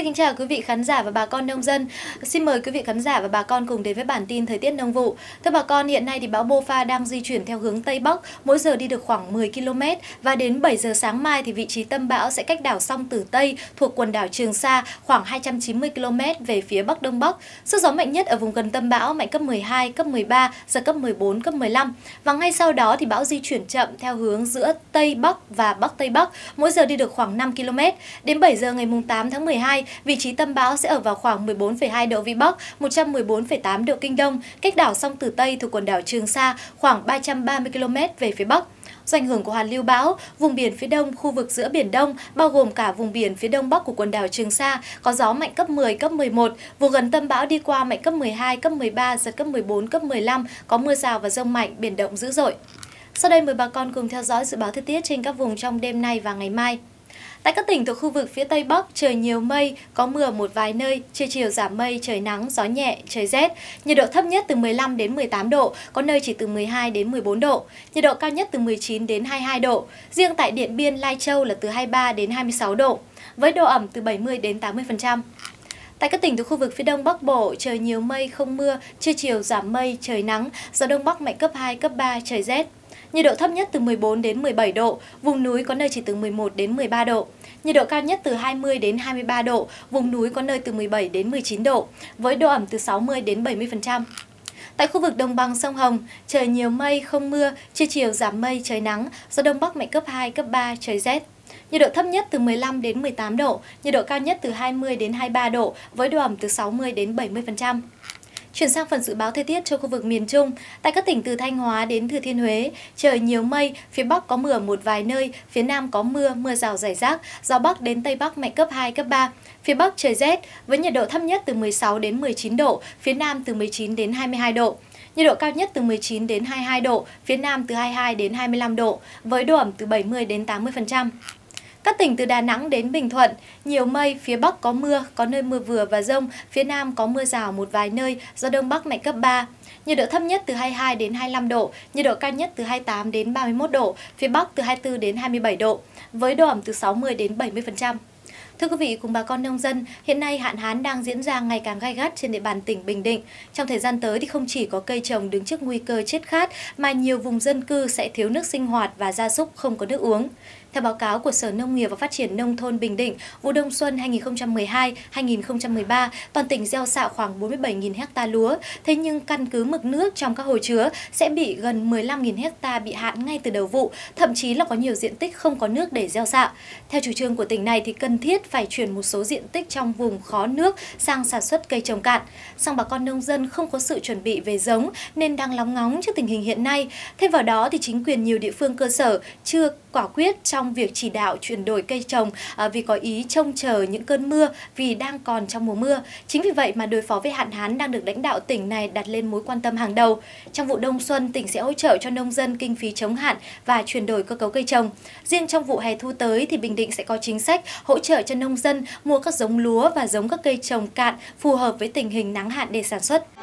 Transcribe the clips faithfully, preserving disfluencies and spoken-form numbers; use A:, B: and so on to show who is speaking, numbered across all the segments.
A: Xin kính chào quý vị khán giả và bà con nông dân. Xin mời quý vị khán giả và bà con cùng đến với bản tin thời tiết nông vụ. Thưa bà con, hiện nay thì bão Bopha đang di chuyển theo hướng Tây Bắc, mỗi giờ đi được khoảng mười ki lô mét và đến bảy giờ sáng mai thì vị trí tâm bão sẽ cách đảo Song Tử Tây thuộc quần đảo Trường Sa khoảng hai trăm chín mươi ki lô mét về phía Bắc Đông Bắc. Sức gió mạnh nhất ở vùng gần tâm bão mạnh cấp mười hai, cấp mười ba, giật cấp mười bốn, cấp mười lăm. Và ngay sau đó thì bão di chuyển chậm theo hướng giữa Tây Bắc và Bắc Tây Bắc, mỗi giờ đi được khoảng năm ki lô mét. Đến bảy giờ ngày tám tháng mười hai, vị trí tâm bão sẽ ở vào khoảng mười bốn phẩy hai độ Vĩ Bắc, một trăm mười bốn phẩy tám độ Kinh Đông, cách đảo Song Tử Tây thuộc quần đảo Trường Sa khoảng ba trăm ba mươi ki lô mét về phía Bắc. Do ảnh hưởng của hoàn lưu bão, vùng biển phía đông khu vực giữa Biển Đông, bao gồm cả vùng biển phía đông bắc của quần đảo Trường Sa, có gió mạnh cấp mười, cấp mười một, vùng gần tâm bão đi qua mạnh cấp mười hai, cấp mười ba, giật cấp mười bốn, cấp mười lăm, có mưa rào và dông mạnh, biển động dữ dội. Sau đây mời bà con cùng theo dõi dự báo thời tiết trên các vùng trong đêm nay và ngày mai. Tại các tỉnh thuộc khu vực phía Tây Bắc, trời nhiều mây, có mưa ở một vài nơi, trưa chiều giảm mây, trời nắng, gió nhẹ, trời rét. Nhiệt độ thấp nhất từ mười lăm đến mười tám độ, có nơi chỉ từ mười hai đến mười bốn độ. Nhiệt độ cao nhất từ mười chín đến hai mươi hai độ. Riêng tại Điện Biên, Lai Châu là từ hai mươi ba đến hai mươi sáu độ, với độ ẩm từ bảy mươi đến tám mươi phần trăm. Tại các tỉnh thuộc khu vực phía Đông Bắc Bộ, trời nhiều mây, không mưa, trưa chiều giảm mây, trời nắng, gió Đông Bắc mạnh cấp hai, cấp ba, trời rét. Nhiệt độ thấp nhất từ mười bốn đến mười bảy độ, vùng núi có nơi chỉ từ mười một đến mười ba độ. Nhiệt độ cao nhất từ hai mươi đến hai mươi ba độ, vùng núi có nơi từ mười bảy đến mười chín độ, với độ ẩm từ sáu mươi đến bảy mươi phần trăm. Tại khu vực đồng bằng sông Hồng, trời nhiều mây, không mưa, trưa chiều giảm mây, trời nắng, gió Đông Bắc mạnh cấp hai, cấp ba, trời rét. Nhiệt độ thấp nhất từ mười lăm đến mười tám độ, nhiệt độ cao nhất từ hai mươi đến hai mươi ba độ, với độ ẩm từ sáu mươi đến bảy mươi phần trăm. Chuyển sang phần dự báo thời tiết cho khu vực miền Trung. Tại các tỉnh từ Thanh Hóa đến Thừa Thiên Huế, trời nhiều mây, phía Bắc có mưa ở một vài nơi, phía Nam có mưa, mưa rào rải rác, gió Bắc đến Tây Bắc mạnh cấp hai, cấp ba. Phía Bắc trời rét, với nhiệt độ thấp nhất từ mười sáu đến mười chín độ, phía Nam từ mười chín đến hai mươi hai độ. Nhiệt độ cao nhất từ mười chín đến hai mươi hai độ, phía Nam từ hai mươi hai đến hai mươi lăm độ, với độ ẩm từ bảy mươi đến tám mươi phần trăm. Các tỉnh từ Đà Nẵng đến Bình Thuận, nhiều mây, phía Bắc có mưa, có nơi mưa vừa và dông, phía Nam có mưa rào một vài nơi, gió Đông Bắc mạnh cấp ba. Nhiệt độ thấp nhất từ hai mươi hai đến hai mươi lăm độ, nhiệt độ cao nhất từ hai mươi tám đến ba mươi mốt độ, phía Bắc từ hai mươi tư đến hai mươi bảy độ, với độ ẩm từ sáu mươi đến bảy mươi phần trăm. Thưa quý vị cùng bà con nông dân, hiện nay hạn hán đang diễn ra ngày càng gay gắt trên địa bàn tỉnh Bình Định. Trong thời gian tới thì không chỉ có cây trồng đứng trước nguy cơ chết khát mà nhiều vùng dân cư sẽ thiếu nước sinh hoạt và gia súc không có nước uống. Theo báo cáo của Sở Nông nghiệp và Phát triển Nông thôn Bình Định, vụ đông xuân hai nghìn không trăm mười hai hai nghìn không trăm mười ba, toàn tỉnh gieo xạ khoảng bốn mươi bảy nghìn ha lúa. Thế nhưng căn cứ mực nước trong các hồ chứa sẽ bị gần mười lăm nghìn ha bị hạn ngay từ đầu vụ, thậm chí là có nhiều diện tích không có nước để gieo xạ. Theo chủ trương của tỉnh này thì cần thiết phải chuyển một số diện tích trong vùng khó nước sang sản xuất cây trồng cạn. Song bà con nông dân không có sự chuẩn bị về giống nên đang lóng ngóng trước tình hình hiện nay. Thêm vào đó thì chính quyền nhiều địa phương cơ sở chưa quả quyết trong việc chỉ đạo chuyển đổi cây trồng à, vì có ý trông chờ những cơn mưa vì đang còn trong mùa mưa. Chính vì vậy mà đối phó với hạn hán đang được lãnh đạo tỉnh này đặt lên mối quan tâm hàng đầu. Trong vụ đông xuân, tỉnh sẽ hỗ trợ cho nông dân kinh phí chống hạn và chuyển đổi cơ cấu cây trồng. Riêng trong vụ hè thu tới thì Bình Định sẽ có chính sách hỗ trợ cho nông dân mua các giống lúa và giống các cây trồng cạn phù hợp với tình hình nắng hạn để sản xuất.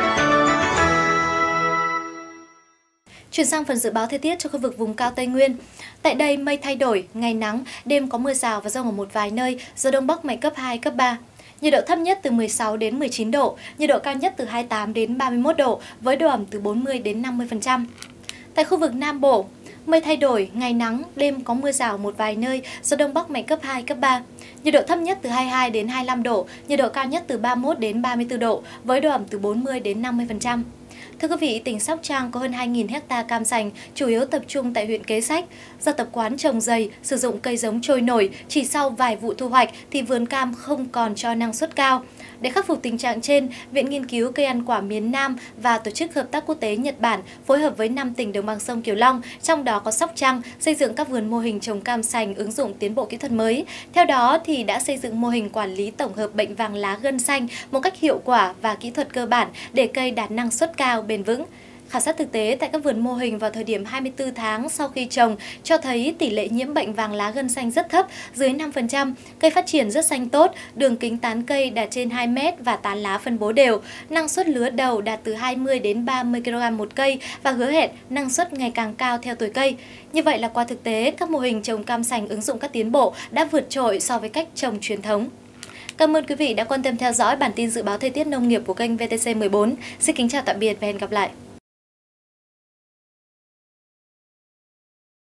A: Chuyển sang phần dự báo thời tiết cho khu vực vùng cao Tây Nguyên. Tại đây mây thay đổi, ngày nắng, đêm có mưa rào và dông ở một vài nơi, gió Đông Bắc mạnh cấp hai, cấp ba. Nhiệt độ thấp nhất từ mười sáu đến mười chín độ, nhiệt độ cao nhất từ hai mươi tám đến ba mươi mốt độ, với độ ẩm từ bốn mươi đến năm mươi phần trăm. Tại khu vực Nam Bộ, mây thay đổi, ngày nắng, đêm có mưa rào một vài nơi, gió Đông Bắc mạnh cấp hai, cấp ba. Nhiệt độ thấp nhất từ hai mươi hai đến hai mươi lăm độ, nhiệt độ cao nhất từ ba mươi mốt đến ba mươi tư độ, với độ ẩm từ bốn mươi đến năm mươi phần trăm. Thưa quý vị, tỉnh Sóc Trăng có hơn hai nghìn ha cam sành, chủ yếu tập trung tại huyện Kế Sách. Do tập quán trồng dày, sử dụng cây giống trôi nổi, chỉ sau vài vụ thu hoạch thì vườn cam không còn cho năng suất cao. Để khắc phục tình trạng trên, Viện Nghiên cứu Cây ăn quả miền Nam và Tổ chức Hợp tác Quốc tế Nhật Bản phối hợp với năm tỉnh đồng bằng sông Cửu Long, trong đó có Sóc Trăng, xây dựng các vườn mô hình trồng cam sành ứng dụng tiến bộ kỹ thuật mới. Theo đó thì đã xây dựng mô hình quản lý tổng hợp bệnh vàng lá gân xanh một cách hiệu quả và kỹ thuật cơ bản để cây đạt năng suất cao, bền vững. Khảo sát thực tế tại các vườn mô hình vào thời điểm hai mươi tư tháng sau khi trồng cho thấy tỷ lệ nhiễm bệnh vàng lá gân xanh rất thấp, dưới năm phần trăm, cây phát triển rất xanh tốt, đường kính tán cây đạt trên hai mét và tán lá phân bố đều, năng suất lứa đầu đạt từ hai mươi đến ba mươi ki lô gam một cây và hứa hẹn năng suất ngày càng cao theo tuổi cây. Như vậy là qua thực tế, các mô hình trồng cam sành ứng dụng các tiến bộ đã vượt trội so với cách trồng truyền thống. Cảm ơn quý vị đã quan tâm theo dõi bản tin dự báo thời tiết nông nghiệp của kênh vê tê xê mười bốn. Xin kính chào tạm biệt và hẹn gặp lại.